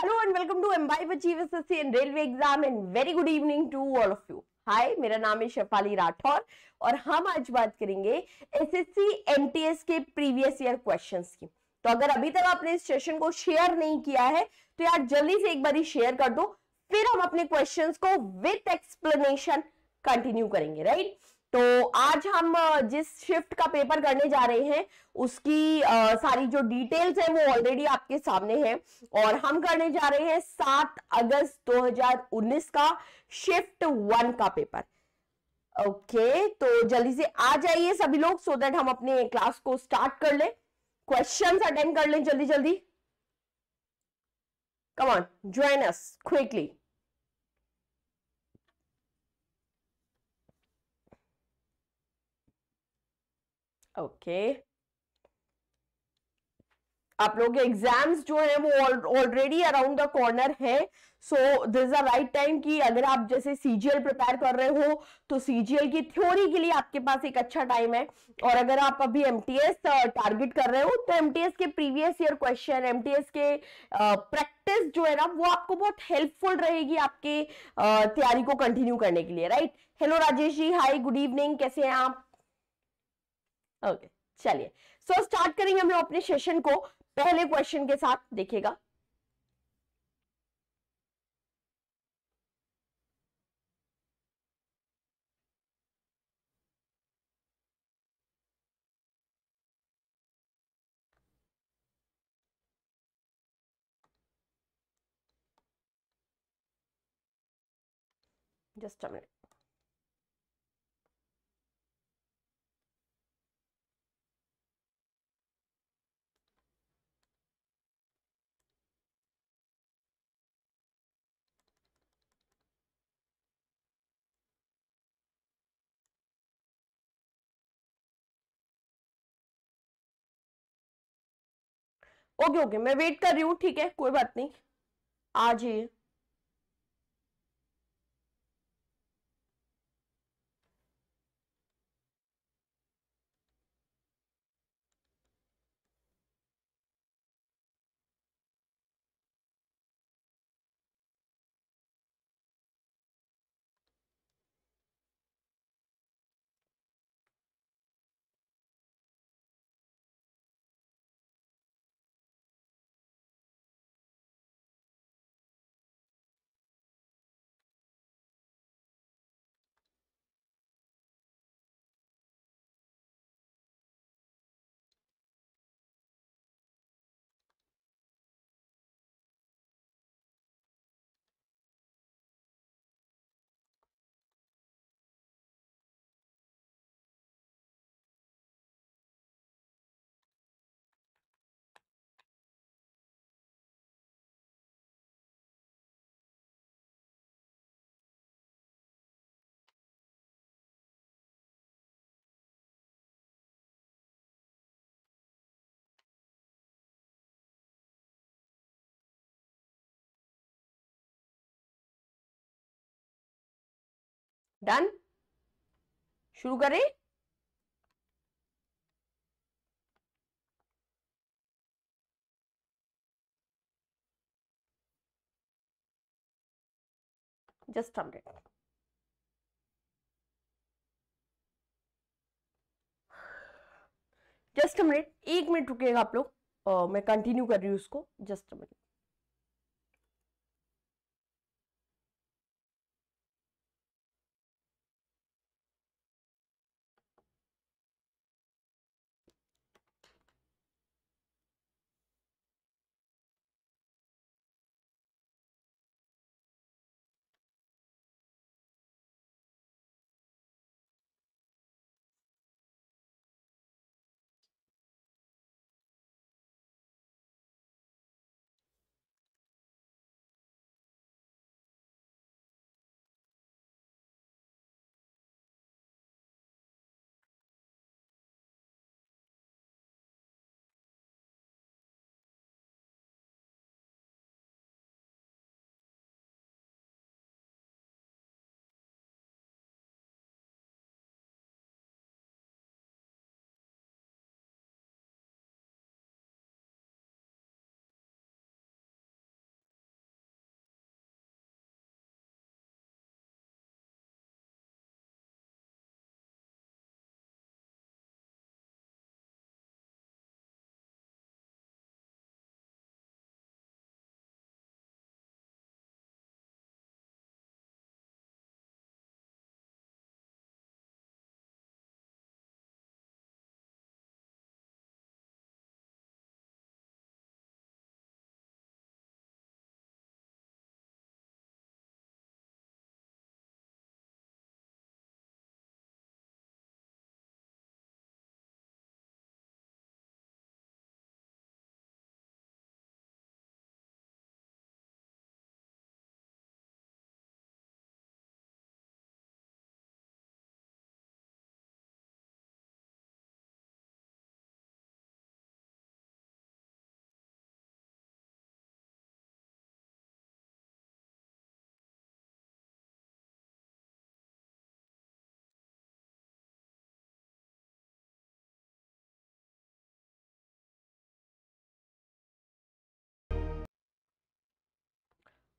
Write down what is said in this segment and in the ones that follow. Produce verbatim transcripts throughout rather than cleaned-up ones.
Hello and welcome to Imbibe Achieve S S C and Railway Exam and very good evening to all of you. हाय, मेरा नाम है शेफाली राठौर और हम आज बात करेंगे एसएससी एमटीएस के प्रीवियस ईयर क्वेश्चंस की। तो अगर अभी तक आपने इस सेशन को शेयर नहीं किया है तो यार जल्दी से एक बार शेयर कर दो, फिर हम अपने क्वेश्चंस को विथ एक्सप्लेनेशन कंटिन्यू करेंगे, राइट। तो आज हम जिस शिफ्ट का पेपर करने जा रहे हैं उसकी आ, सारी जो डिटेल्स है वो ऑलरेडी आपके सामने है और हम करने जा रहे हैं सात अगस्त दो हज़ार उन्नीस का शिफ्ट वन का पेपर। ओके, तो जल्दी से आ जाइए सभी लोग सो दैट हम अपने क्लास को स्टार्ट कर ले, क्वेश्चंस अटेंड कर लें जल्दी जल्दी। Come on, join us quickly. Okay okay. आप लोग के एग्जाम्स जो है वो ऑलरेडी अराउंड द कॉर्नर है, so this is a right time कि अगर आप जैसे सीजीएल प्रिपेयर कर रहे हो तो सीजीएल की थ्योरी के लिए आपके पास एक अच्छा टाइम है, और अगर आप अभी एमटीएस टारगेट कर रहे हो तो एमटीएस के प्रीवियस ईयर क्वेश्चन, एमटीएस के प्रैक्टिस जो है ना वो आपको बहुत हेल्पफुल रहेगी आपके तैयारी को कंटिन्यू करने के लिए, right. Hello Rajesh ji, hi, good evening, कैसे हैं आप? ओके okay, चलिए सो so, स्टार्ट करेंगे हम लोग अपने सेशन को पहले क्वेश्चन के साथ। देखिएगा, just a minute. Okay okay, मैं वेट कर रही हूँ, ठीक है, कोई बात नहीं, आ जाइए। डन, शुरू करें। Just a minute, just a minute, एक मिनट रुकिएगा आप लोग, uh, मैं कंटिन्यू कर रही हूँ उसको, just a minute.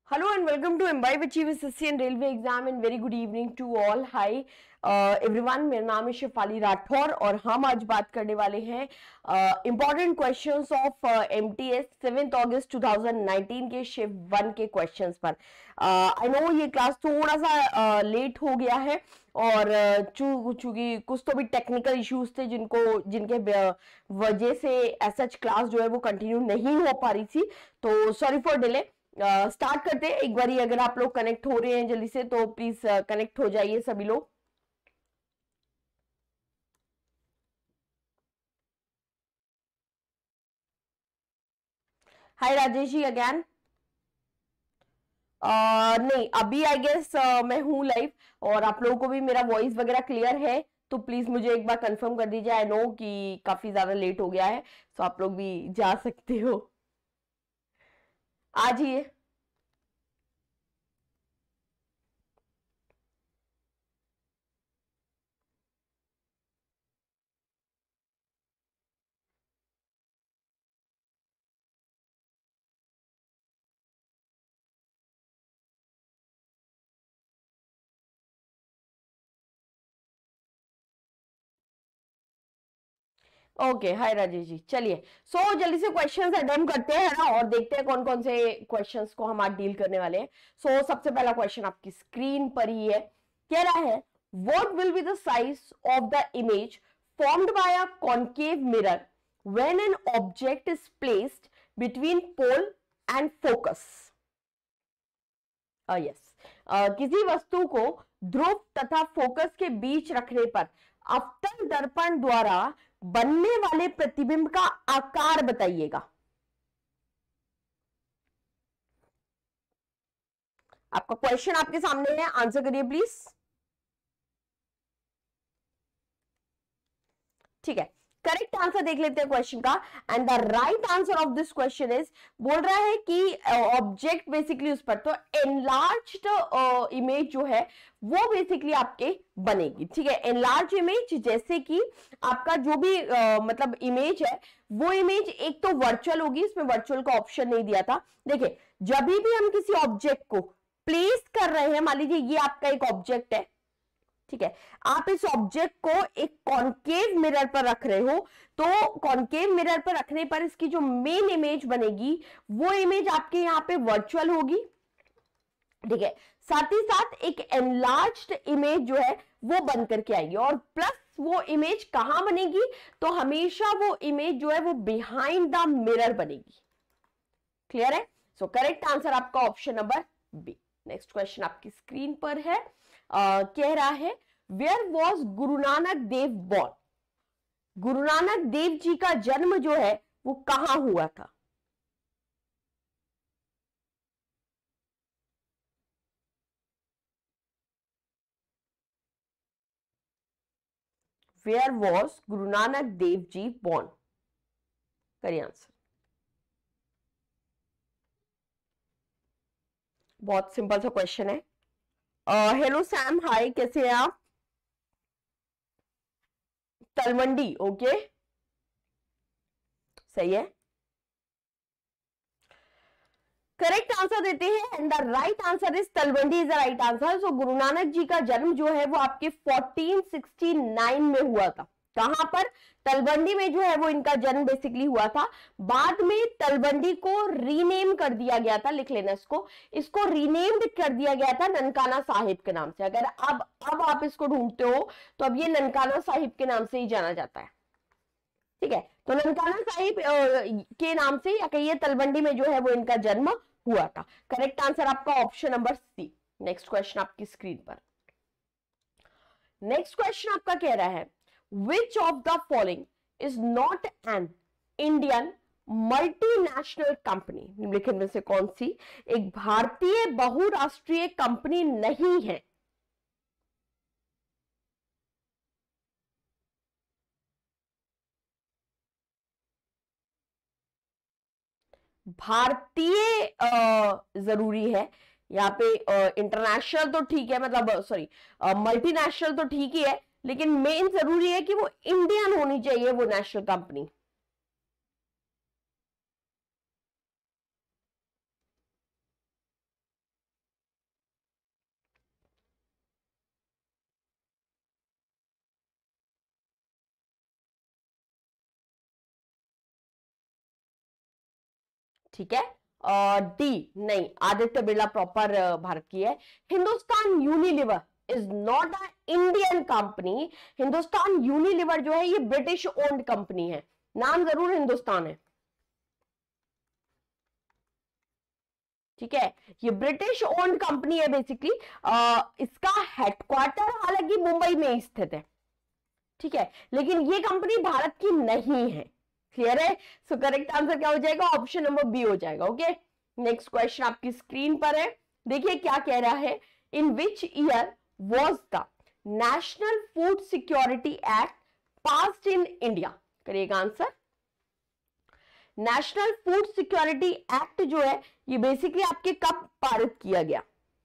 Hello and welcome to Imbibe Achieve S S C and Railway Exam and very good evening to all. Hi uh, everyone, मेरा नाम है शेफाली राठौर और हम आज बात करने वाले हैं important questions of MTS seventh August two thousand nineteen के शिफ्ट वन के क्वेश्चंस पर. आई uh, नो ये क्लास थोड़ा सा लेट uh, हो गया है और चूंकि कुछ तो भी टेक्निकल इश्यूज थे जिनको जिनके वजह से ऐसा क्लास जो है वो कंटिन्यू नहीं हो पा रही थी, तो sorry for delay. Start uh, करते हैं. एक बारी अगर आप लोग कनेक्ट हो रहे हैं जल्दी से तो प्लीज कनेक्ट uh, हो जाइए सभी लोग. Hi Rajesh ji again. uh, नहीं अभी आई गेस uh, मैं हूं लाइव और आप लोगों को भी मेरा वॉइस वगैरह क्लियर है, तो प्लीज मुझे एक बार कंफर्म कर दीजिए. आई नो कि काफी ज्यादा लेट हो गया है, तो आप लोग भी जा सकते हो. आ जाइए. Okay hi Rajesh ji. चलिए सो so, जल्दी से क्वेश्चंस अटेम्प्ट करते हैं ना और देखते हैं कौन कौन से क्वेश्चंस को हम आज डील करने वाले हैं. सो so, सबसे पहला क्वेश्चन आपकी स्क्रीन पर ही है. कह रहा है what will be the size of the image formed by a concave mirror when an object is placed between pole and focus. Yes, किसी वस्तु को ध्रुव तथा फोकस के बीच रखने पर अवतल दर्पण द्वारा बनने वाले प्रतिबिंब का आकार बताइएगा. आपका क्वेश्चन आपके सामने है, आंसर करिए प्लीज. ठीक है, करेक्ट आंसर देख लेते हैं क्वेश्चन का. And the right answer of this question is, बोल रहा है कि ऑब्जेक्ट uh, बेसिकली उस पर तो एनलार्ज्ड इमेज जो है वो बेसिकली आपके बनेगी. ठीक है, एनलार्ज इमेज जैसे कि आपका जो भी uh, मतलब इमेज है वो इमेज एक तो वर्चुअल होगी, इसमें वर्चुअल का ऑप्शन नहीं दिया था. देखिए जब भी हम किसी ऑब्जेक्ट को प्लेस कर रहे हैं, मान लीजिए ये आपका एक ऑब्जेक्ट है, ठीक है, आप इस ऑब्जेक्ट को एक कॉन्केव मिरर पर रख रहे हो, तो कॉन्केव मिरर पर रखने पर इसकी जो मेन इमेज बनेगी वो इमेज आपके यहां पे वर्चुअल होगी. ठीक है, साथ ही साथ एक एनलार्ज्ड इमेज जो है वो बन करके आएगी और प्लस वो इमेज कहां बनेगी, तो हमेशा वो इमेज जो है वो बिहाइंड द मिरर बनेगी. क्लियर है? सो करेक्ट आंसर आपका option number B. Next question आपकी स्क्रीन पर है. Uh, कह रहा है where was Guru Nanak Dev born. गुरु नानक देव जी का जन्म जो है वो कहां हुआ था. Where was Guru Nanak Dev ji born. करिए आंसर. बहुत सिंपल सा क्वेश्चन है. हेलो सैम, हाय, कैसे हैं आप. तलवंडी, ओके सही है. करेक्ट आंसर देते हैं and the right answer is Talwandi is the right answer. So Guru Nanak जी का जन्म जो है वो आपके फोर्टीन सिक्सटी नाइन में हुआ था. कहां पर? तलवंडी में जो है वो इनका जन्म बेसिकली हुआ था. बाद में तलवंडी को रीनेम कर दिया गया था, लिख लेना इसको, इसको रीनेम्ड कर दिया गया था ननकाना साहिब के नाम से. अगर अब अब आप इसको ढूंढते हो तो अब ये ननकाना साहिब के नाम से ही जाना जाता है. ठीक है, तो ननकाना साहिब के नाम से या कहिए तलवंडी में जो है वो इनका जन्म हुआ था. करेक्ट आंसर आपका option number C. Next question आपकी स्क्रीन पर. नेक्स्ट क्वेश्चन आपका कह रहा है Which of the following is not an Indian multinational company. निम्नलिखित में से कौन सी एक भारतीय बहुराष्ट्रीय कंपनी नहीं है. भारतीय जरूरी है यहाँ पे. इंटरनेशनल तो ठीक है, मतलब सॉरी मल्टीनेशनल तो ठीक ही है, लेकिन मेन जरूरी है कि वो इंडियन होनी चाहिए वो नेशनल कंपनी. ठीक है, डी नहीं, आदित्य बिरला प्रॉपर भारत की है। Hindustan Unilever is not a Indian company. Hindustan Unilever जो है ये ब्रिटिश ओन्ड कंपनी है, नाम जरूर हिंदुस्तान है, ठीक है, ये ब्रिटिश ओन्ड कंपनी है बेसिकली। इसका हेडक्वार्टर हालांकि मुंबई में स्थित है, ठीक है, लेकिन ये कंपनी भारत की नहीं है। क्लियर है? सो करेक्ट आंसर क्या हो जाएगा? ऑप्शन नंबर बी हो जाएगा। ओके, नेक्स्ट क्वेश्चन आपकी स्क्रीन पर है, देखिए क्या कह रहा है। In which year was the national food security act passed in India? करिएगा answer. National food security act जो है ये बेसिकली आपके कब पारित किया गया?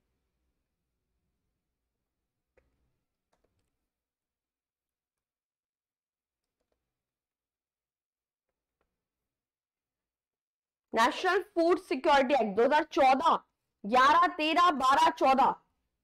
नेशनल फूड सिक्योरिटी एक्ट दो हज़ार चौदह, ग्यारह, तेरह, बारह, चौदह,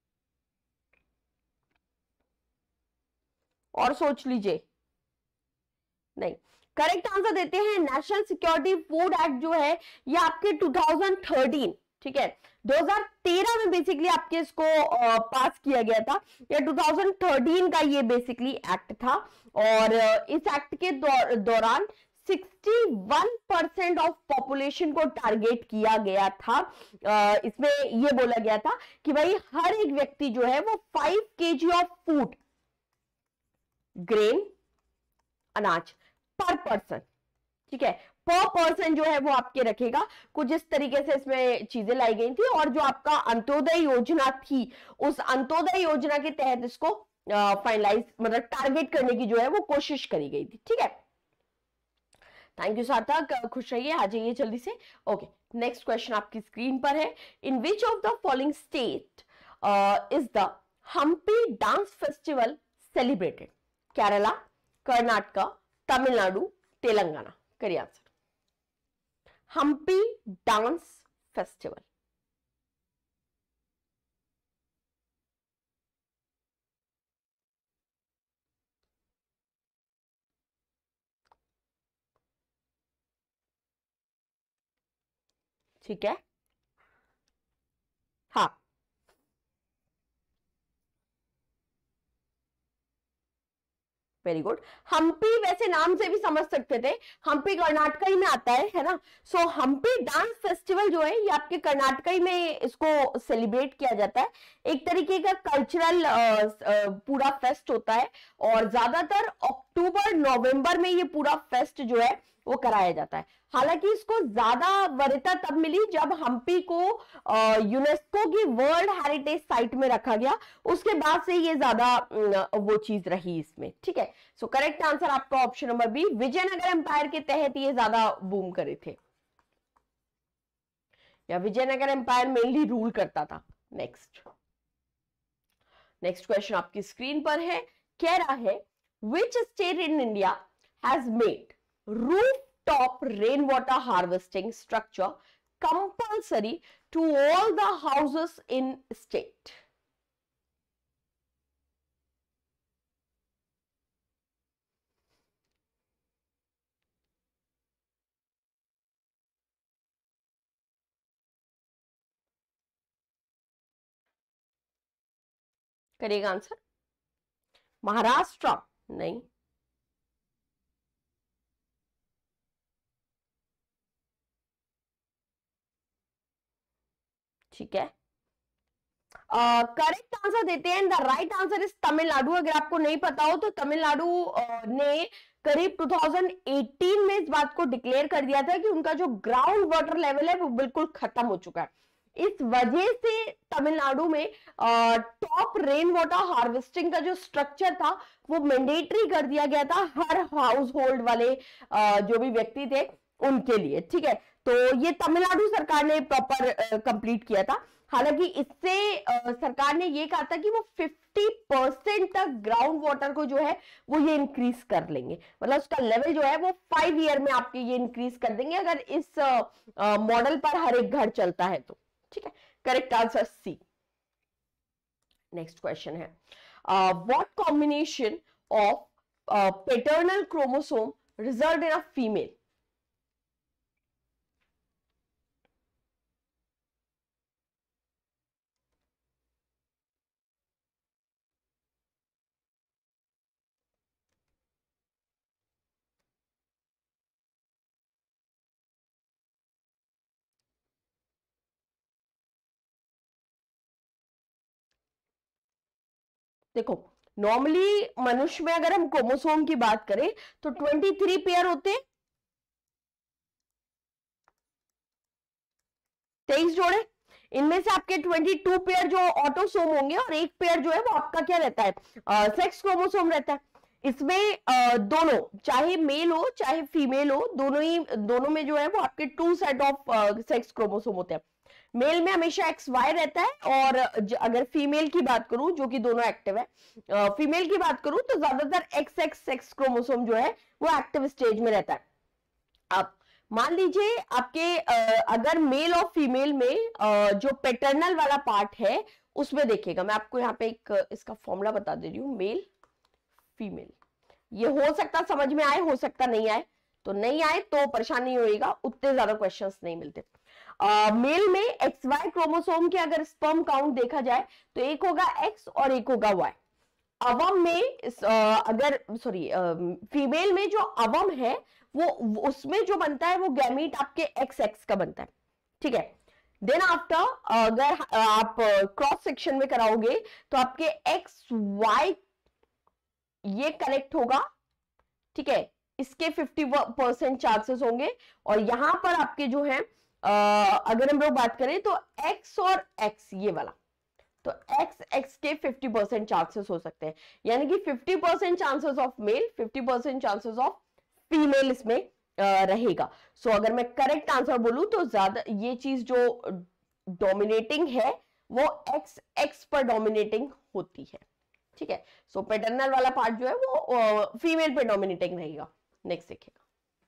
और सोच लीजिए। नहीं, करेक्ट आंसर देते हैं नेशनल सिक्योरिटी फूड एक्ट जो है ये आपके दो हज़ार तेरह, ठीक है, दो हज़ार तेरह में बेसिकली आपके इसको पास किया गया था, या दो हज़ार तेरह का ये बेसिकली एक्ट था। और इस एक्ट के दौरान इकसठ परसेंट ऑफ पॉपुलेशन को टारगेट किया गया था। इसमें ये बोला गया था कि भाई हर एक व्यक्ति जो है वो five KG of food, grain, अनाज पर पर्सन, ठीक है, पर पर्सन जो है वो आपके रखेगा। कुछ इस तरीके से इसमें चीजें लाई गई थी, और जो आपका अंत्योदय योजना थी उस अंत्योदय योजना के तहत इसको फाइनलाइज मतलब टारगेट करने की जो है वो कोशिश करी गई थी, ठीक है। थैंक यू सार्थक, खुश रहिए, आ जाइए जल्दी से। ओके, नेक्स्ट क्वेश्चन आपकी स्क्रीन पर है। In which of the following state is the Hampi dance festival celebrated? Kerala, Karnataka, Tamil Nadu, Telangana? करिए आंसर। हम्पी डांस फेस्टिवल, ठीक है, हाँ, वेरी गुड। हम्पी वैसे नाम से भी समझ सकते थे, हम्पी कर्नाटका ही में आता है, है ना। So so, Hampi dance festival जो है ये आपके कर्नाटका ही में इसको सेलिब्रेट किया जाता है। एक तरीके का कल्चरल पूरा फेस्ट होता है, और ज्यादातर अक्टूबर नवंबर में ये पूरा फेस्ट जो है वो कराया जाता है। हालांकि इसको ज्यादा वरीयता तब मिली जब हम्पी को यूनेस्को की वर्ल्ड हेरिटेज साइट में रखा गया, उसके बाद से ये ज्यादा वो चीज रही इसमें, ठीक है। सो करेक्ट आंसर आपका option number B, Vijayanagara empire के तहत ये ज्यादा बूम करे थे, या विजयनगर एम्पायर मेनली रूल करता था। नेक्स्ट नेक्स्ट क्वेश्चन आपकी स्क्रीन पर है, कह रहा है which state in India has made rooftop rainwater harvesting structure compulsory to all the houses in state? करेगा आंसर। महाराष्ट्र नहीं, ठीक है, करेक्ट uh, आंसर देते हैं। The right answer is Tamil Nadu. अगर आपको नहीं पता हो तो तमिलनाडु uh, ने करीब दो हज़ार अठारह में इस बात को डिक्लेयर कर दिया था कि उनका जो ग्राउंड वाटर लेवल है वो बिल्कुल खत्म हो चुका है। इस वजह से तमिलनाडु में टॉप रेन वाटर हार्वेस्टिंग का जो स्ट्रक्चर था वो मैंडेटरी कर दिया गया था हर हाउस होल्ड वाले uh, जो भी व्यक्ति थे उनके लिए, ठीक है। तो ये तमिलनाडु सरकार ने प्रॉपर कंप्लीट किया था। हालांकि इससे सरकार ने ये कहा था कि वो पचास परसेंट तक ग्राउंड वाटर को जो है वो ये इंक्रीज कर लेंगे, मतलब उसका लेवल जो है वो फाइव ईयर में आपके ये इंक्रीज कर देंगे अगर इस मॉडल पर हर एक घर चलता है तो, ठीक है। Correct answer C. Next question है, what combination of uh, paternal chromosome result in a female. देखो नॉर्मली मनुष्य में अगर हम क्रोमोसोम की बात करें तो तेईस पेयर होते हैं, तेईस जोड़े। इनमें से आपके बाईस पेयर जो ऑटोसोम होंगे और एक पेयर जो है वो आपका क्या रहता है, सेक्स क्रोमोसोम रहता है। इसमें अ, दोनों चाहे मेल हो चाहे फीमेल हो, दोनों ही दोनों में जो है वो आपके two set of sex chromosome होते हैं। मेल में हमेशा एक्स वाई रहता है, और अगर फीमेल की बात करूं जो कि दोनों एक्टिव है, फीमेल की बात करूं तो ज्यादातर एक्स एक्स सेक्स क्रोमोसोम जो है वो एक्टिव स्टेज में रहता है। अब मान लीजिए आपके अगर मेल और फीमेल में जो पेटर्नल वाला पार्ट है उसमें देखिएगा, मैं आपको यहाँ पे एक इसका फॉर्मूला बता दे रही हूँ, मेल फीमेल। ये हो सकता समझ में आए, हो सकता नहीं आए, तो नहीं आए तो परेशानी होएगा, उतने ज्यादा क्वेश्चंस नहीं मिलते। मेल में एक्स वाई क्रोमोसोम के अगर स्पर्म काउंट देखा जाए तो एक होगा एक्स और एक होगा वाई। अवम में आ, अगर सॉरी फीमेल में जो अवम है वो उसमें जो बनता है वो गैमीट आपके एक्स एक्स का बनता है, ठीक है। देन आफ्टर अगर आप क्रॉस सेक्शन में कराओगे तो आपके एक्स वाई ये कनेक्ट होगा, ठीक है, इसके फिफ्टी परसेंट चांसेस होंगे। और यहां पर आपके जो है अगर हम लोग बात करें तो एक्स और एक्स ये वाला, तो एक्स एक्स के फिफ्टी परसेंट चांसेस हो सकते हैं, यानी कि fifty percent chances of male, fifty percent chances of female इसमें आ, रहेगा। सो so, अगर मैं करेक्ट आंसर बोलूं तो ज्यादा ये चीज जो डोमिनेटिंग है वो एक्स एक्स पर डोमिनेटिंग होती है, ठीक है। सो पैटर्नल वाला पार्ट जो है वो फीमेल पे डोमिनेटिंग रहेगा। नेक्स्ट देखिएगा,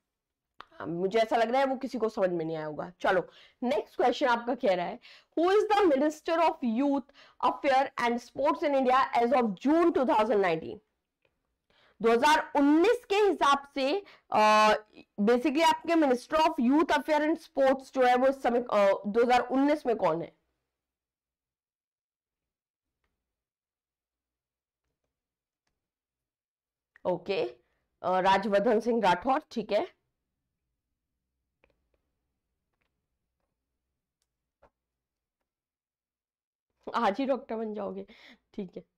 मुझे ऐसा लग रहा है वो किसी को समझ में नहीं आया होगा। चलो नेक्स्ट क्वेश्चन आपका कह रहा है, who is the minister of youth affair and sports in India as of June two thousand nineteen. दो हज़ार उन्नीस के हिसाब से बेसिकली आपके minister of youth affair and sports जो है वो इस समय दो हज़ार उन्नीस में कौन है? ओके, राजवर्धन सिंह राठौर, ठीक है। आज ही डॉक्टर बन जाओगे, ठीक है।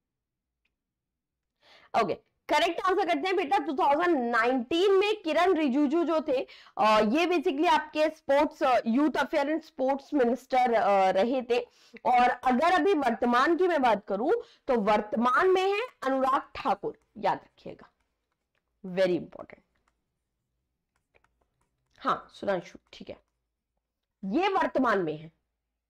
ओके, करेक्ट आंसर करते हैं बेटा। दो हज़ार उन्नीस में किरण रिजिजू जो थे ये बेसिकली आपके sports youth affair and sports minister रहे थे। और अगर अभी वर्तमान की मैं बात करूं तो वर्तमान में है अनुराग ठाकुर, याद रखिएगा, वेरी इंपॉर्टेंट। हाँ सुधांशु, ठीक है, ये वर्तमान में है,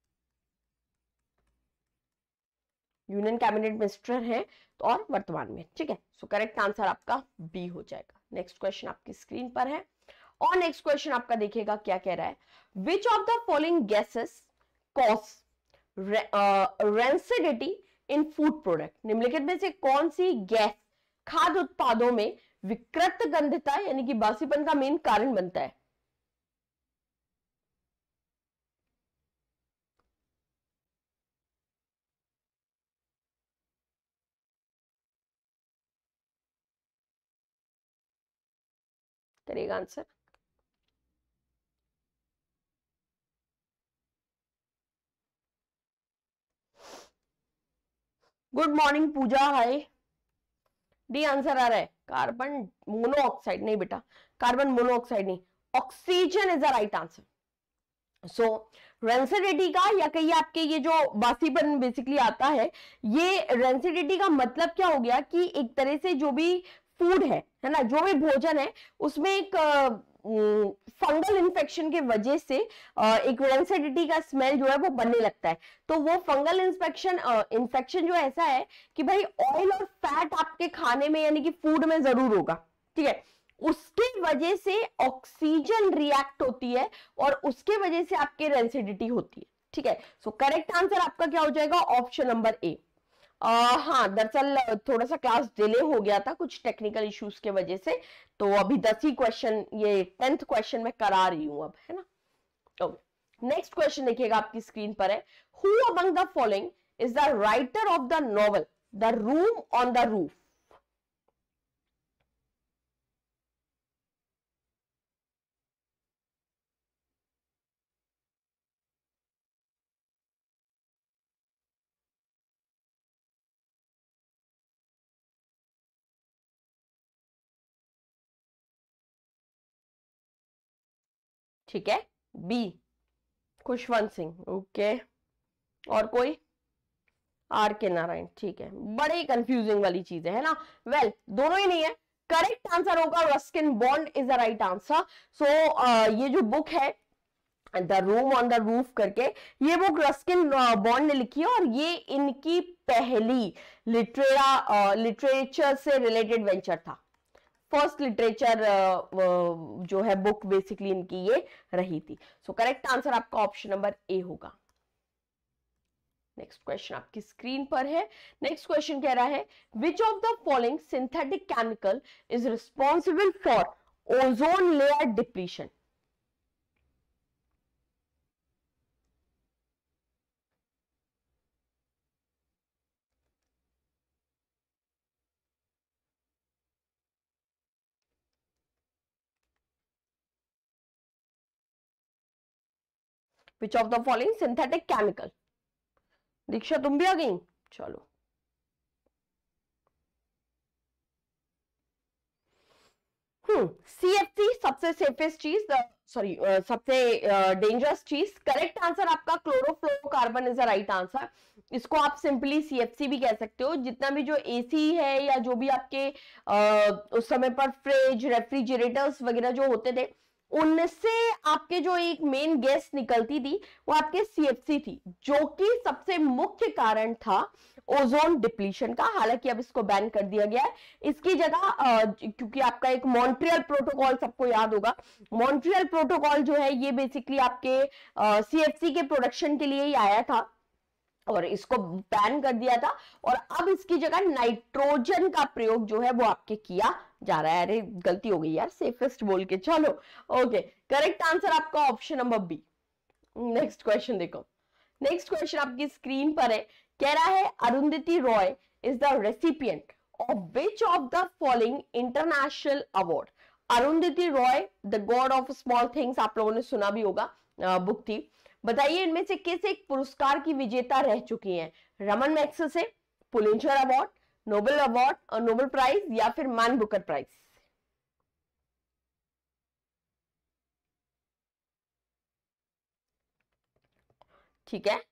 यूनियन कैबिनेट मिनिस्टर है और वर्तमान में, ठीक है। सो करेक्ट आंसर आपका बी हो जाएगा। नेक्स्ट क्वेश्चन आपकी स्क्रीन पर है, और नेक्स्ट क्वेश्चन आपका देखिएगा क्या कह रहा है, which of the following gases cause rancidity in food product. निम्नलिखित में से कौन सी गैस खाद्य उत्पादों में विकृत गंधता यानी कि बासीपन का मेन कारण बनता है? करेगा आंसर? Good morning Pooja, hi. D answer आ रहा है, कार्बन मोनोऑक्साइड। नहीं बेटा, कार्बन मोनोऑक्साइड नहीं, oxygen is the right answer. So rancidity का या कहिए आपके ये जो बासीपन बेसिकली आता है, ये रेंसिडिटी का मतलब क्या हो गया कि एक तरह से जो भी फूड है है ना, जो भी भोजन है उसमें एक फंगल इन्फेक्शन के वजह से एक रेंसिडिटी का स्मेल जो है वो बनने लगता है। तो वो फंगल इंफेक्शन इन्फेक्शन जो ऐसा है कि भाई ऑयल और फैट आपके खाने में यानी कि फूड में जरूर होगा, ठीक है, उसके वजह से ऑक्सीजन रिएक्ट होती है और उसके वजह से आपके रेंसिडिटी होती है, ठीक है। सो करेक्ट आंसर आपका क्या हो जाएगा, ऑप्शन नंबर ए। हाँ दरअसल थोड़ा सा क्लास डिले हो गया था कुछ टेक्निकल इश्यूज के वजह से, तो अभी दस ही क्वेश्चन, ये टेंथ क्वेश्चन में करा रही हूं अब, है ना। ओके, नेक्स्ट क्वेश्चन देखिएगा आपकी स्क्रीन पर है, who among the following is the writer of the novel the room on the roof. ठीक है, बी खुशवंत सिंह, ओके। और कोई? आर के नारायण, ठीक है। बड़े कंफ्यूजिंग वाली चीज है ना। वेल well, दोनों ही नहीं है। करेक्ट आंसर होगा Ruskin Bond is the right answer. So ये जो बुक है the room on the roof करके, ये बुक रस्किन बॉन्ड ने लिखी है और ये इनकी पहली लिटरेरा लिटरेचर से रिलेटेड वेंचर था। फर्स्ट लिटरेचर जो है बुक बेसिकली इनकी ये रही थी। सो करेक्ट आंसर आपका ऑप्शन नंबर ए होगा। नेक्स्ट क्वेश्चन आपकी स्क्रीन पर है। नेक्स्ट क्वेश्चन कह रहा है which of the following synthetic chemical is responsible for ozone layer depletion. Which of the following synthetic chemical. Diksha तुम भी आ गई, चलो। हम्म सीएफसी सबसे सेफेस्ट चीज, सॉरी सबसे डेंजरस चीज। करेक्ट आंसर आपका chlorofluorocarbon is the right answer. इसको आप सिंपली सीएफसी भी कह सकते हो। जितना भी जो एसी है या जो भी आपके आ, उस समय पर फ्रिज, रेफ्रिजरेटर्स वगैरह जो होते थे, उनसे आपके जो एक मेन गैस निकलती थी वो आपके सीएफसी थी, जो कि सबसे मुख्य कारण था ओजोन डिप्लीशन का। हालांकि अब इसको बैन कर दिया गया है। इसकी जगह क्योंकि आपका एक मॉन्ट्रियल प्रोटोकॉल सबको याद होगा, मॉन्ट्रियल प्रोटोकॉल जो है ये बेसिकली आपके सीएफसी के प्रोडक्शन के लिए ही आया था और इसको बैन कर दिया था। और अब इसकी जगह नाइट्रोजन का प्रयोग जो है वो आपके किया जा रहा है। अरे गलती हो गई यार, सेफेस्ट बोल के, चलो ओके। करेक्ट आंसर आपका option number B. Next question देखो। नेक्स्ट क्वेश्चन आपकी स्क्रीन पर है। कह रहा है Arundhati Roy is the recipient of which of the following international award. Arundhati Roy the god of small things, आप लोगों ने सुना भी होगा, बुक थी। बताइए इनमें से किस एक पुरस्कार की विजेता रह चुकी हैं। Raman Magsaysay, Pulitzer award, Nobel award और नोबेल प्राइज या फिर मैन बुकर प्राइज। ठीक है,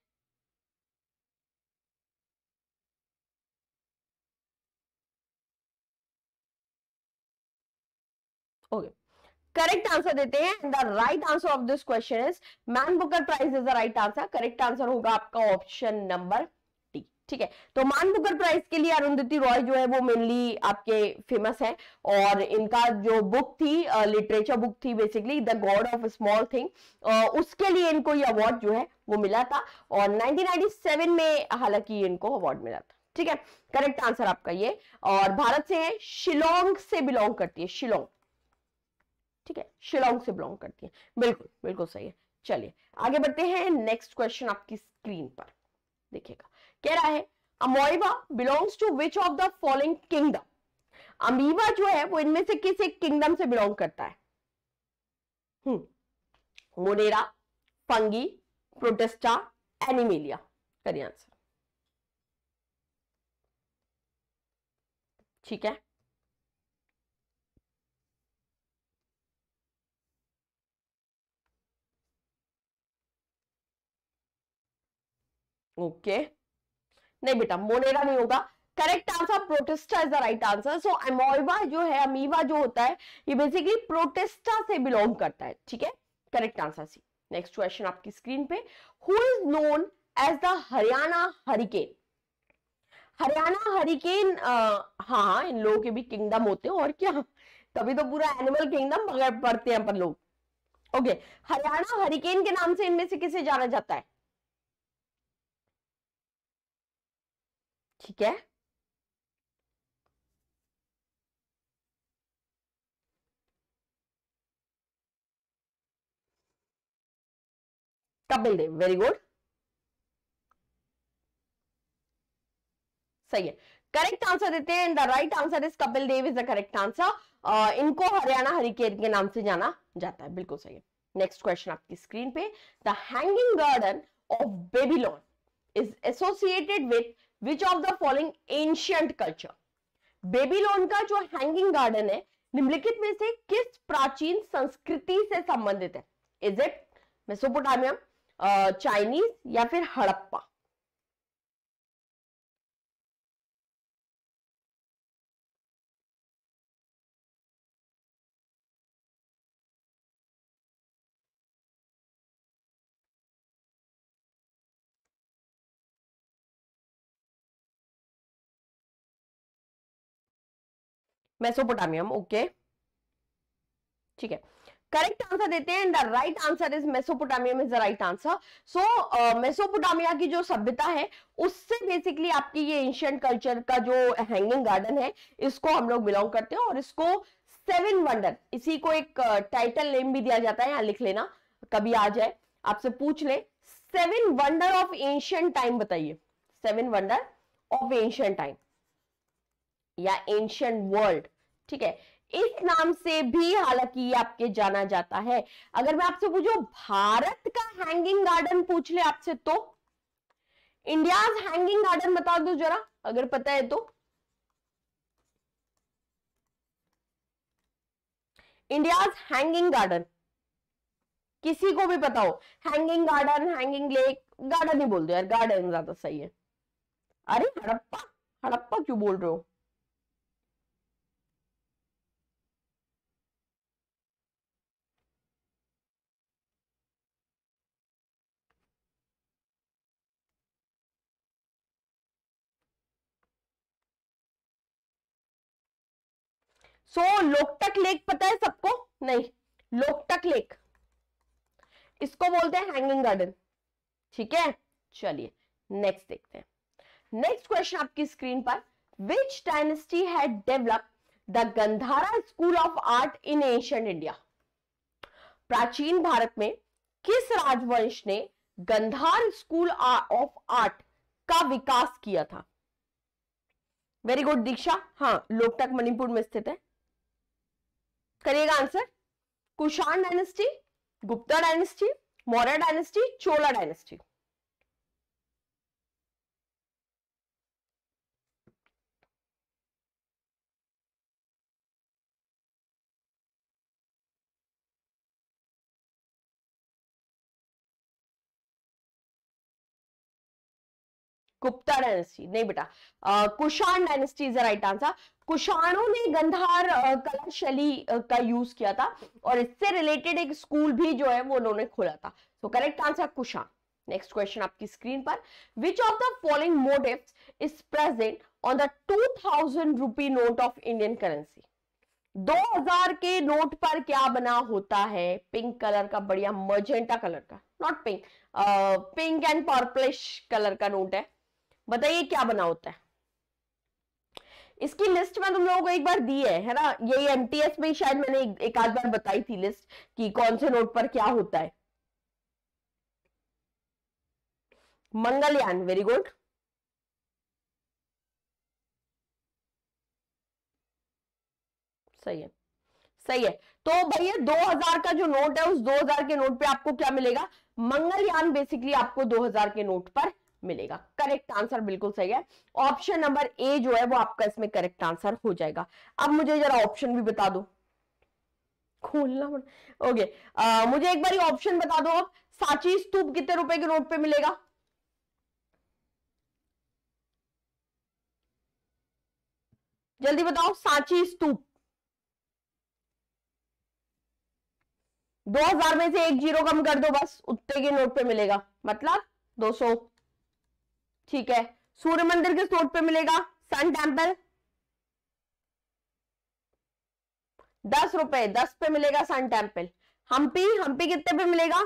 ओके। करेक्ट आंसर देते हैं। The right answer of this question is Man Booker prize is the right answer. Correct answer होगा आपका ऑप्शन नंबर डी। ठीक है, तो मैन बुकर प्राइज के लिए अरुंधति रॉय जो है वो मेनली आपके फेमस है और इनका जो बुक थी, लिटरेचर बुक थी basically the god of small thing, उसके लिए इनको ये अवार्ड जो है वो मिला था और नाइनटीन नाइंटी सेवन में हालांकि इनको अवार्ड मिला था। ठीक है, करेक्ट आंसर आपका ये। और भारत से है, शिलोंग से बिलोंग करती है, शिलोंग। ठीक है, शिलोंग से बिलोंग करती है, बिल्कुल बिल्कुल सही है। चलिए आगे बढ़ते हैं। नेक्स्ट क्वेश्चन आपकी स्क्रीन पर देखिएगा। कह रहा है amoeba belongs to which of the following kingdom. Amoeba जो है वो इनमें से किस एक किंगडम से बिलोंग करता है। Hmm Monera, fungi, Protista, Animalia. करिए आंसर। ठीक है, ओके okay. नहीं बेटा, मोनेरा नहीं होगा। Correct answer Protista is the right answer. So amoeba जो है, अमीबा जो होता है, ये बेसिकली प्रोटिस्टा से बिलोंग करता है। ठीक है, correct answer C. Next question आपकी स्क्रीन पे। Who is known as the Haryana hurricane. Haryana hurricane, हाँ इन लोगों के भी किंगडम होते हैं और क्या, तभी तो पूरा एनिमल किंगडम पढ़ते हैं अपन लोग। ओके, हरियाणा हरिकेन के नाम से इनमें से किसे जाना जाता है। ठीक है, कपिल देव, वेरी गुड, सही है। करेक्ट आंसर देते हैं। The right answer is Kapil Dev is the correct answer. इनको हरियाणा हरिकेन के नाम से जाना जाता है, बिल्कुल सही है। नेक्स्ट क्वेश्चन आपकी स्क्रीन पे। The hanging garden of Babylon is associated with which of the following ancient culture. Babylon का जो हैंगिंग गार्डन है निम्नलिखित में से किस प्राचीन संस्कृति से संबंधित है। इज इट मेसोपोटामिया, चाइनीज या फिर हड़प्पा? मेसोपोटामियम, ओके ठीक है, करेक्ट आंसर देते हैं। The right answer is Mesopotamian is the right answer. So Mesopotamia की जो सभ्यता है उससे बेसिकली आपकी ये एंशिएंट कल्चर का जो हैंगिंग गार्डन है इसको हम लोग बिलोंग करते हैं, और इसको सेवन वंडर, इसी को एक टाइटल नेम भी दिया जाता है, यहां लिख लेना कभी आ जाए आपसे पूछ ले, seven wonder of ancient time बताइए, seven wonder of ancient time या एंशिएंट वर्ल्ड, ठीक है, इस नाम से भी हालांकि ये आपके जाना जाता है। अगर मैं आपसे पूछूं भारत का हैंगिंग गार्डन पूछ ले आपसे, तो इंडियाज हैंगिंग गार्डन बता दो जरा, अगर पता है तो। इंडियाज हैंगिंग गार्डन किसी को भी पता हो, hanging garden, hanging lake, garden ही बोल दो यार, गार्डन ज्यादा सही है। अरे हड़प्पा, हड़प्पा क्यों बोल रहे हो? सो so, लोकटक लेक पता है सबको? नहीं, लोकटक लेक इसको बोलते हैं हैंगिंग गार्डन, ठीक है। चलिए नेक्स्ट देखते हैं। नेक्स्ट क्वेश्चन आपकी स्क्रीन पर, which dynasty had developed the Gandhara school of art in ancient India? प्राचीन भारत में किस राजवंश ने गंधार स्कूल ऑफ आर्ट का विकास किया था? वेरी गुड दीक्षा, हाँ लोकटक मणिपुर में स्थित है। करिएगा answer, Kushan dynasty, Gupta dynasty, Maurya dynasty, Chola dynasty? Gupta dynasty नहीं बेटा, Kushan dynasty is the right answer. कुषाणों ने गंधार कला शैली का यूज किया था, और इससे रिलेटेड एक स्कूल भी जो है वो उन्होंने खोला था। So correct answer Kushan. Next question आपकी स्क्रीन पर, which of the following motifs is present on the two thousand rupee note of Indian currency? दो हजार के नोट पर क्या बना होता है? पिंक कलर का, बढ़िया मजेंटा कलर का, not pink, pink and purplish colour का नोट है, बताइए क्या बना होता है? इसकी लिस्ट में तुम लोगों को एक बार दी है है ना, यही एमटीएस में शायद मैंने एक, एक आध बार बताई थी लिस्ट कि कौन से नोट पर क्या होता है। मंगलयान, वेरी गुड, सही है सही है। तो भैया दो हजार का जो नोट है, उस दो हजार के नोट पे आपको क्या मिलेगा? मंगलयान बेसिकली आपको दो हजार के नोट पर मिलेगा। करेक्ट आंसर बिल्कुल सही है, ऑप्शन नंबर ए जो है वो आपका इसमें करेक्ट आंसर हो जाएगा। अब मुझे जरा ऑप्शन भी बता दो, खोलना ओके। आ, मुझे एक बार ऑप्शन बता दो अब, सांची स्तूप कितने रुपए के नोट पे मिलेगा? जल्दी बताओ, सांची स्तूप दो हजार में से एक जीरो कम कर दो बस, उतने के नोट पे मिलेगा, मतलब दो सौ, ठीक है। सूर्य मंदिर किस नोट पे मिलेगा? सन टेम्पल दस रुपए, दस पे मिलेगा सन टेम्पल। हम्पी, हम्पी कितने पे मिलेगा?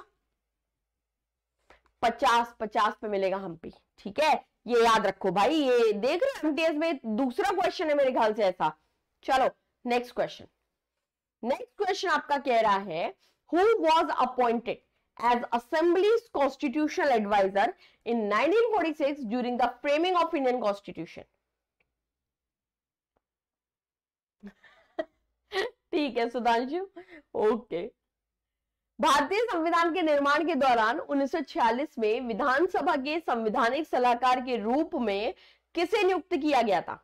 पचास, पचास पे मिलेगा हम्पी, ठीक है। ये याद रखो भाई, ये देख रहे हो एमटीएस में दूसरा क्वेश्चन है मेरे ख्याल से ऐसा। चलो नेक्स्ट क्वेश्चन। नेक्स्ट क्वेश्चन आपका कह रहा है, who was appointed as Assembly's constitutional advisor in nineteen forty-six during the framing of Indian Constitution? ठीक है सुधांशु, ओके। भारतीय संविधान के निर्माण के दौरान उन्नीस सौ छियालीस में विधानसभा के संवैधानिक सलाहकार के रूप में किसे नियुक्त किया गया था?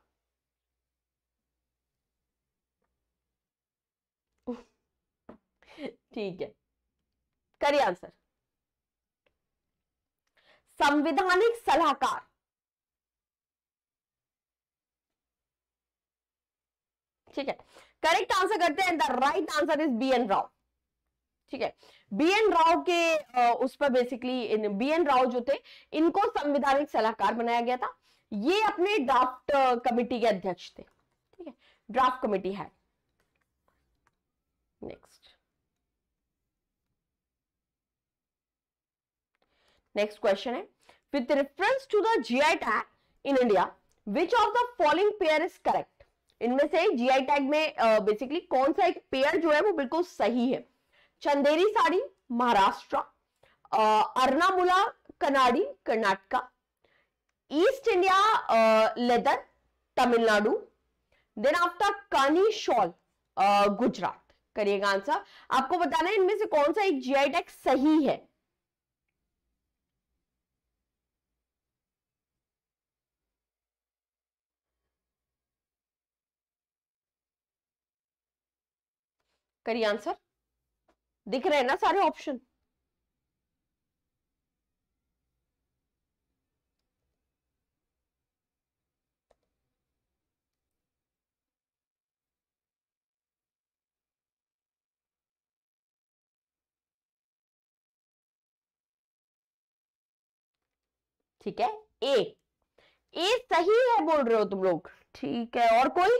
ठीक है, करिए आंसर। संवैधानिक सलाहकार, ठीक है, करेक्ट आंसर करते हैं। The right answer is B N Rao, ठीक है। बी एन राव के आ, उस पर बेसिकली बी एन राव जो थे इनको संवैधानिक सलाहकार बनाया गया था। ये अपने ड्राफ्ट कमेटी के अध्यक्ष थे, ठीक है, ड्राफ्ट कमेटी है। नेक्स्ट नेक्स्ट क्वेश्चन है, with reference to the GI tag in India which of the following pair is correct. इनमें से जीआई टैग में बेसिकली uh, कौन सा एक पेयर जो है वो बिल्कुल सही है। Chanderi sari Maharashtra, Aranmula Kannadi Karnataka, east India leather Tamil Nadu, then after Kani shawl Gujarat. करिएगा आंसर। आपको बताना है इनमें से कौन सा एक जीआई टैग सही है। करिए आंसर। दिख रहे हैं ना सारे ऑप्शन? ठीक है, ए ए सही है बोल रहे हो तुम लोग, ठीक है। और कोई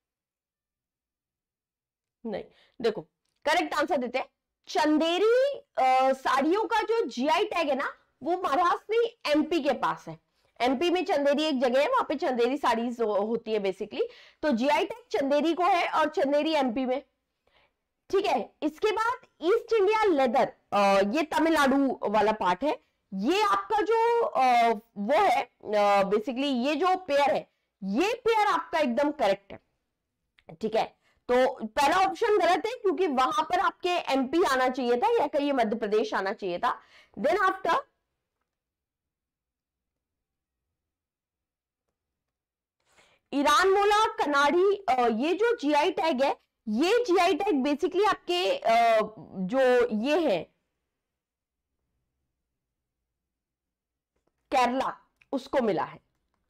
नहीं? देखो करेक्ट आंसर देते हैं। चंदेरी साड़ियों का जो जीआई टैग है ना वो महाराष्ट्र एमपी के पास है। एमपी में चंदेरी एक जगह है, वहां पे चंदेरी साड़ीज होती है बेसिकली। तो जीआई टैग चंदेरी को है और चंदेरी एमपी में, ठीक है। इसके बाद ईस्ट इंडिया लेदर, ये तमिलनाडु वाला पार्ट है। ये आपका जो आ, वो है बेसिकली ये जो पेयर है ये पेयर आपका एकदम करेक्ट है, ठीक है। तो पहला ऑप्शन गलत है क्योंकि वहां पर आपके एमपी आना चाहिए था या कहीं मध्य प्रदेश आना चाहिए था। देन आफ्टर ईरान मोला कनाडी, ये जो जीआई टैग है ये जीआई टैग बेसिकली आपके जो ये है केरला उसको मिला है,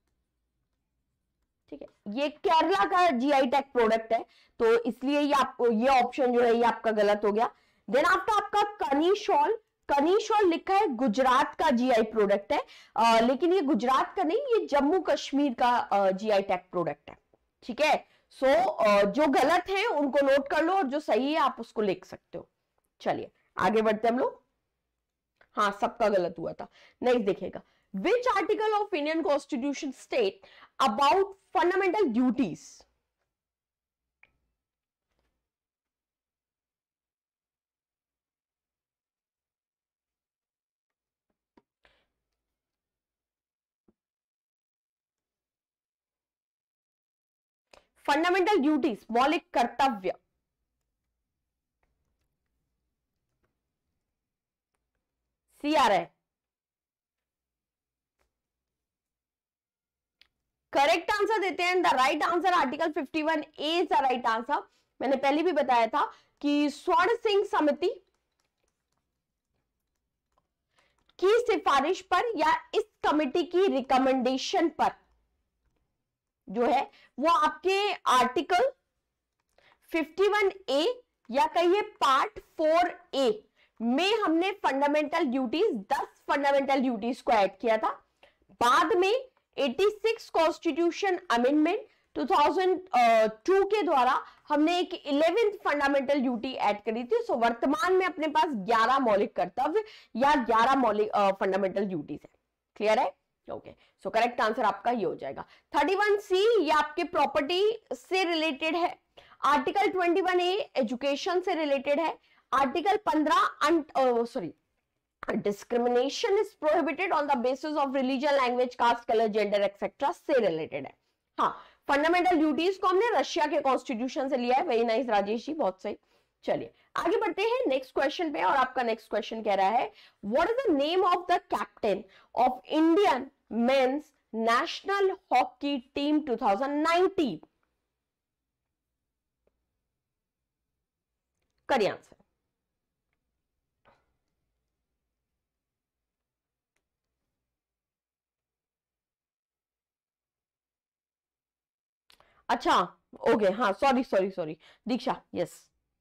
ठीक है। ये केरला का जीआई टैग प्रोडक्ट है तो इसलिए ये आपको ये ऑप्शन जो है ये आपका गलत हो गया। देन आफ्टर आपका कनी शॉल, कनी शॉल लिखा है गुजरात का जीआई प्रोडक्ट है, आ, लेकिन ये गुजरात का नहीं, ये जम्मू कश्मीर का जीआई टैग प्रोडक्ट है, ठीक है। सो so, जो गलत है उनको नोट कर लो और जो सही है आप उसको लिख सकते हो। चलिए आगे बढ़ते हम लोग। हाँ सबका गलत हुआ था। नेक्स्ट देखिएगा, which article of Indian constitution state about fundamental duties. Fundamental duties मौलिक कर्तव्य, सी आ रहा है। करेक्ट आंसर देते हैं। The right answer article fifty one A is the right answer. मैंने पहले भी बताया था कि स्वर्ण सिंह समिति की सिफारिश पर या इस कमेटी की रिकमेंडेशन पर जो है वो आपके आर्टिकल फिफ्टी वन ए या कहिए पार्ट फोर ए में हमने फंडामेंटल ड्यूटीज दस फंडामेंटल ड्यूटीज को ऐड किया था। बाद में छियासी constitution amendment two thousand two के द्वारा हमने एक इलेवेंथ फंडामेंटल ड्यूटी ऐड करी थी। सो वर्तमान में अपने पास ग्यारह मौलिक कर्तव्य या ग्यारह मौलिक फंडामेंटल ड्यूटीज है। क्लियर है? ओके, सो करेक्ट आंसर आपका ये हो जाएगा। थर्टी वन सी ये आपके प्रॉपर्टी से रिलेटेड है। Article twenty one A education से रिलेटेड है। आर्टिकल पंद्रह sorry discrimination is prohibited on the basis of religion, language, caste, colour, gender etcetera से रिलेटेड है। हाँ, फंडामेंटल ड्यूटीज को हमने रशिया के कॉन्स्टिट्यूशन से लिया है। वेरी नाइस राजेश जी, बहुत सही। चलिए आगे बढ़ते हैं नेक्स्ट क्वेश्चन पे और आपका नेक्स्ट क्वेश्चन कह रहा है, what is the name of the captain of Indian men's national hockey team two thousand nineteen. करिए आंसर। अच्छा ओके, हाँ sorry sorry sorry Diksha, yes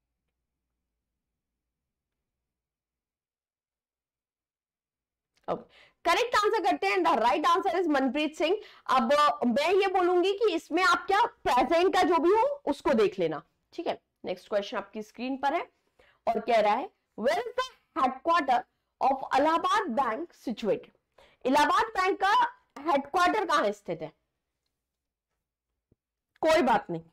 okay, correct answer करते हैं। The right answer is Manpreet Singh. अब मैं ये बोलूंगी कि इसमें आप क्या प्रेजेंट का जो भी हो उसको देख लेना, ठीक है। नेक्स्ट क्वेश्चन आपकी स्क्रीन पर है और कह रहा है where is the headquarter of Allahabad bank situated. Allahabad bank का हेडक्वार्टर कहां स्थित है? कोई बात नहीं,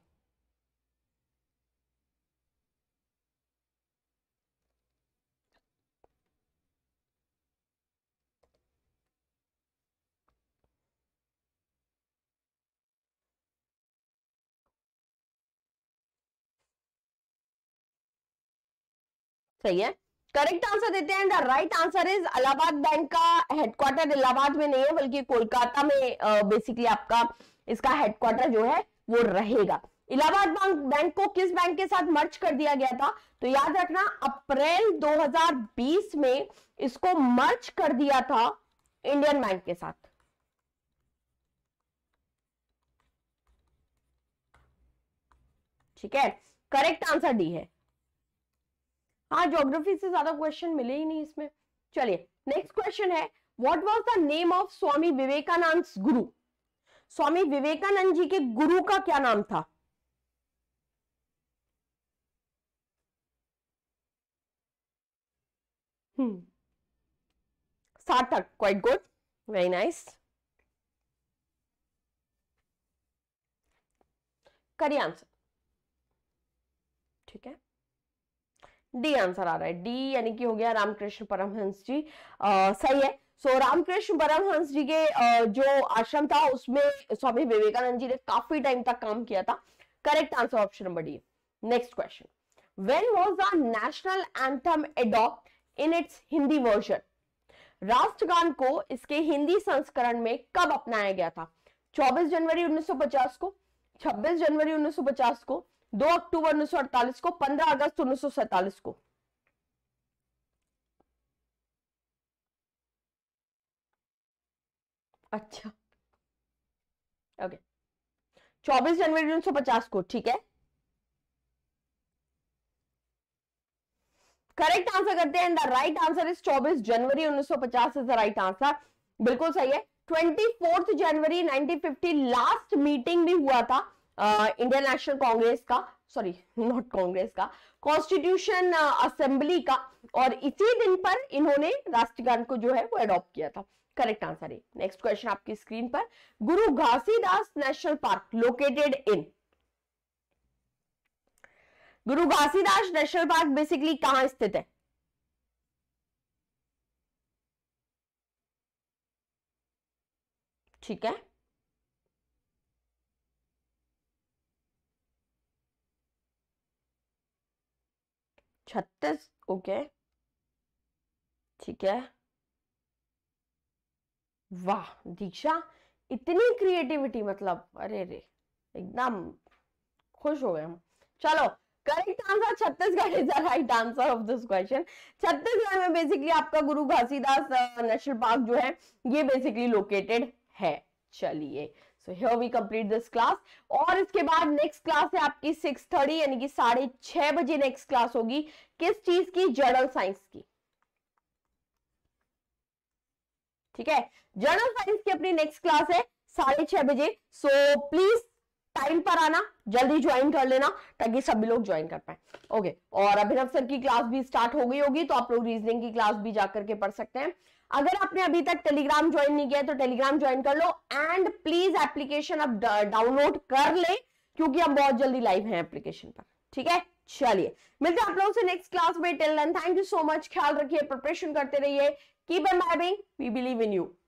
सही है, करेक्ट आंसर देते हैं। The right answer is Allahabad bank का हेडक्वार्टर इलाहाबाद में नहीं है बल्कि कोलकाता में बेसिकली uh, आपका इसका हेडक्वार्टर जो है वो रहेगा। इलाहाबाद बैंक बैंक को किस बैंक के साथ मर्ज कर दिया गया था? तो याद रखना अप्रैल दो हज़ार बीस में इसको मर्ज कर दिया था इंडियन बैंक के साथ। ठीक है, करेक्ट आंसर डी है। हाँ, ज्योग्राफी से ज्यादा क्वेश्चन मिले ही नहीं इसमें। चलिए नेक्स्ट क्वेश्चन है what was the name of Swami Vivekananda guru. Swami Vivekananda ji के गुरु का क्या नाम था? Hmm Sarthak, quite good, very nice. करिए आंसर, ठीक है, डी आंसर आ रहा है, डी यानी कि हो गया रामकृष्ण परमहंस जी। आ, सही है। सो so, रामकृष्ण परमहंस जी के आ, जो आश्रम था उसमें स्वामी विवेकानंद जी ने काफी टाइम तक काम किया था। Correct answer option number D. Next question, when was the national anthem adopt in its Hindi version. राष्ट्रगान को इसके हिंदी संस्करण में कब अपनाया गया था? चौबीस जनवरी उन्नीस सौ पचास को, छब्बीस जनवरी उन्नीस सौ पचास को, दो अक्टूबर उन्नीस सौ अड़तालीस को, पंद्रह अगस्त उन्नीस सौ सैंतालीस को। अच्छा ओके, चौबीस जनवरी उन्नीस सौ पचास को, ठीक है। करेक्ट आंसर करते हैं। द राइट आंसर इज चौबीस जनवरी उन्नीस सौ पचास इज द राइट आंसर, बिल्कुल सही है। चौबीस जनवरी उन्नीस सौ पचास लास्ट मीटिंग भी हुआ था इंडियन नेशनल कांग्रेस का, सॉरी नॉट कांग्रेस का, कॉन्स्टिट्यूशन असेंबली का, और इसी दिन पर इन्होंने राष्ट्रगान को जो है वो अडॉप्ट किया था। करेक्ट आंसर है। नेक्स्ट क्वेश्चन आपकी स्क्रीन पर, Guru Ghasidas national park located in. Guru Ghasidas national park basically कहां स्थित है? ठीक है, छत्तीस, ओके, ठीक है। वाह दीक्षा, इतनी क्रिएटिविटी, मतलब अरे रे, एकदम खुश हो गए हम। चलो correct answer Chhattisgarh is the right answer of this question. Chhattisgarh में बेसिकली आपका गुरु घासीदास नेशनल पार्क जो है ये बेसिकली लोकेटेड है। चलिए so here we complete this class, और इसके बाद नेक्स्ट क्लास है आपकी सिक्स थर्टी यानी कि साढ़े छह बजे नेक्स्ट क्लास होगी। किस चीज की? जर्नल साइंस की, ठीक है। जर्नल साइंस की अपनी नेक्स्ट क्लास है साढ़े छह बजे। सो प्लीज टाइम पर आना, जल्दी ज्वाइन कर लेना ताकि सभी लोग ज्वाइन कर पाए। ओके, और अभिनव सर की क्लास भी स्टार्ट हो गई होगी तो आप लोग रीजनिंग की क्लास भी जाकर के पढ़ सकते हैं। अगर आपने अभी तक टेलीग्राम ज्वाइन नहीं किया तो टेलीग्राम ज्वाइन कर लो, एंड प्लीज एप्लीकेशन अब डाउनलोड कर ले क्योंकि हम बहुत जल्दी लाइव हैं एप्लीकेशन पर, ठीक है। चलिए मिलते हैं आप लोगों से नेक्स्ट क्लास में। Till then thank you so much, ख्याल रखिए, प्रिपरेशन करते रहिए, keep imaging, we believe in you.